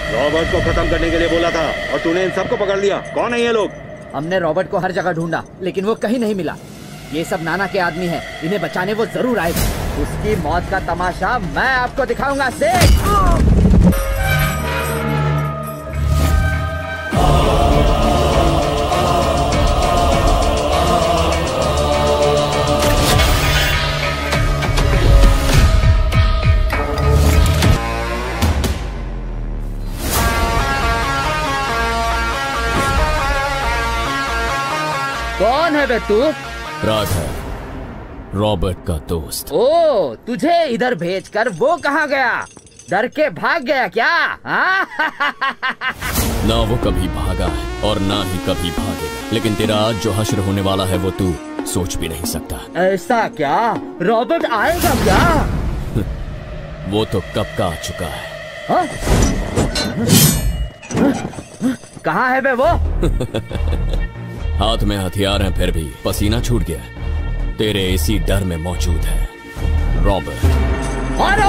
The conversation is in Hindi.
रॉबर्ट को खत्म करने के लिए बोला था और तूने इन सबको पकड़ लिया। कौन है ये लोग? हमने रॉबर्ट को हर जगह ढूंढा लेकिन वो कहीं नहीं मिला। ये सब नाना के आदमी हैं, इन्हें बचाने वो जरूर आएगा। उसकी मौत का तमाशा मैं आपको दिखाऊंगा सेठ। कौन है बे तू? राघव, रॉबर्ट का दोस्त। ओ, तुझे इधर भेजकर वो कहाँ गया? डर के भाग गया क्या? ना वो कभी भागा है और ना ही कभी भागेगा, लेकिन तेरा आज जो हश्र होने वाला है वो तू सोच भी नहीं सकता। ऐसा क्या? रॉबर्ट आएगा क्या? वो तो कब का आ चुका है। कहाँ है बे वो? हाथ में हथियार हैं फिर भी पसीना छूट गया। तेरे इसी डर में मौजूद है रॉबर्ट। मारो!